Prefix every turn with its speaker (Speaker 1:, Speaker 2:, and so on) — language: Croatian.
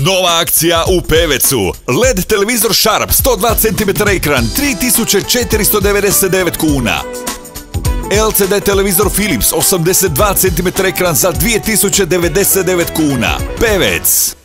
Speaker 1: Nova akcija u Pevecu. LED televizor Sharp 102 cm ekran 3499 kuna. LCD televizor Philips 82 cm ekran za 2099 kuna. Pevec.